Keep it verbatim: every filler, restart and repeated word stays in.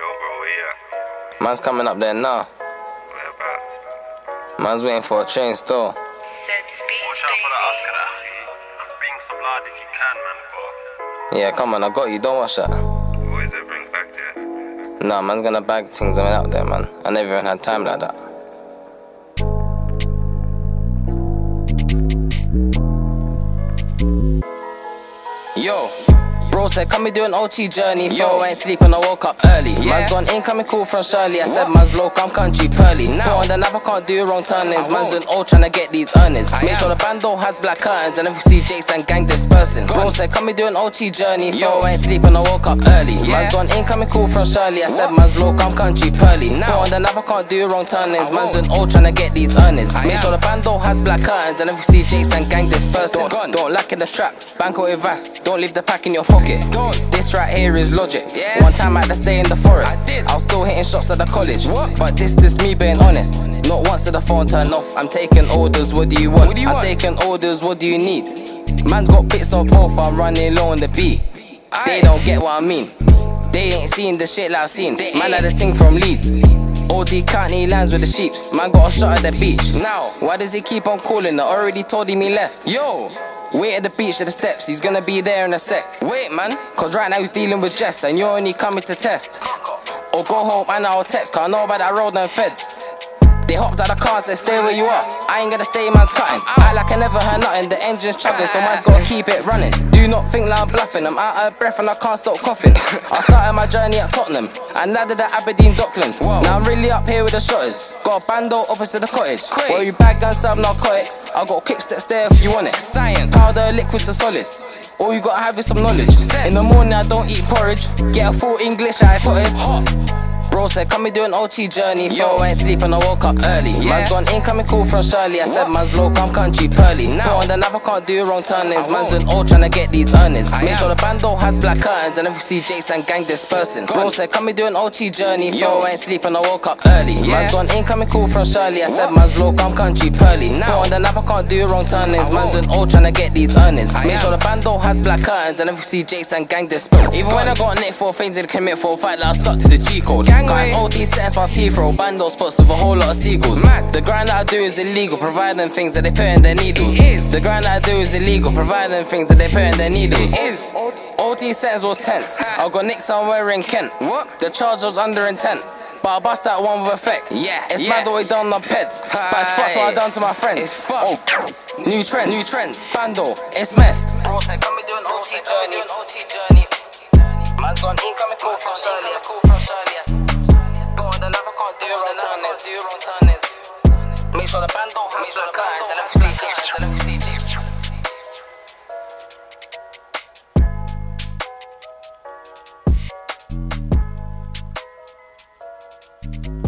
bro, yeah. Man's coming up there now. Whereabouts? Man's waiting for a train still. Watch out for that Oscar, and bring some blood if you can, man, bro. Yeah, come on, I got you, don't watch that. What is it, bring back there? Nah, man's gonna bag things and out there, man. I never even had time like that. Yo, bro said, come me do an O T journey, so Yo. I ain't sleeping, I woke up early. Yeah. Man's gone incoming call from Shirley. I said, man's low, I'm country pearly. Now on the nav, I can't do wrong turnings. Man's an old trying to get these earnings. I Make am. sure the bando has black curtains, and if you see Jakes and gang dispersing. Bro said, come me do an O T journey, so Yo. I ain't sleeping, I woke up early. Yeah. Man's gone incoming call from Shirley. I said, man's low, I'm country pearly. Now on the nav, I can't do wrong turnings. Man's an old trying to get these earnings. I Make am. sure the bando has black curtains, and if you see Jakes and gang dispersing. Don't- Don't lack in the trap, bank with vast. Don't leave the pack in your pocket. Don't. This right here is logic. Yeah. One time I had to stay in the forest. I did. I was still hitting shots at the college. What? But this just me being honest. Not once did the phone turn off. I'm taking orders, what do you want? What do you I'm want? taking orders, what do you need? Man's got bits on both, I'm running low on the beat. They Aye. don't get what I mean. They ain't seen the shit like I've seen. They Man ain't. had a thing from Leeds. O D County lands with the sheeps. Man got a shot at the beach. Now. Why does he keep on calling? I already told him he left. Yo, Wait at the beach at the steps, he's gonna be there in a sec. wait, man. Cause right now he's dealing with Jess and you're only coming to test. Or go home and I'll text, cause I know about that road and feds. They hopped out the car and said stay where you are. I ain't gonna stay, man's cutting. Act like I never heard nothing, the engine's chugging, so man's gotta keep it running. Do not think like I'm bluffing, I'm out of breath and I can't stop coughing. I started my journey at Tottenham and landed at Aberdeen Docklands. Whoa. Now I'm really up here with the shotters. Got a bando opposite the cottage. Quick. Where you bag and serve narcotics. I got quick steps there if you want it. Science. Powder, liquids are solid. All you gotta have is some knowledge. Sense. In the morning I don't eat porridge. Get a full English, I hottest. Hot. Bro said, come me do an O T journey, so Yo. I ain't sleeping, I woke up early. Yeah. Man's gone incoming call from Shirley. I said, What? man's low, I'm country pearly. Now. Now on the nav, I can't do wrong turnings. I Man's won't. an old trying to get these earnings. I Make am. sure the bando has black curtains, and if you see Jakes and gang dispersing. Bro Gone. said, come me do an O T journey, so Yo. I ain't sleeping, I woke up early. Yeah. Man's gone incoming call from Shirley. I said, What? man's low, I'm country pearly. Now on the nav, I can't do wrong turnings. I Man's won't. an old trying to get these earnings. I Make am. sure the bando has black curtains, and if you see Jakes and gang dispersing. Even when I Gone. got nicked for things in commit for a fight, like I stuck to the G code. Gang Guys, way. O T sentence past Heathrow, bando spots with a whole lot of seagulls. Mad. The grind that I do is illegal, providing things that they put in their needles. It is. The grind that I do is illegal, providing things that they put in their needles. It is. O T sentence was tense. I got nicked somewhere in Kent. What? The charge was under intent. But I bust that one with effect. Yeah, It's yeah. mad what we done on pets. But it's fucked what I done to my friends. It's fucked. Oh, new trend, new trend. Bando, it's messed. Bro said, come me do an O T journey. Man's gone incoming call from Shirley. Call from Shirley. Go on the nav, I can't do wrong turnings. Do wrong turnings. Make sure the bando has black curtains, and if you see Jakes, and if you see Jakes.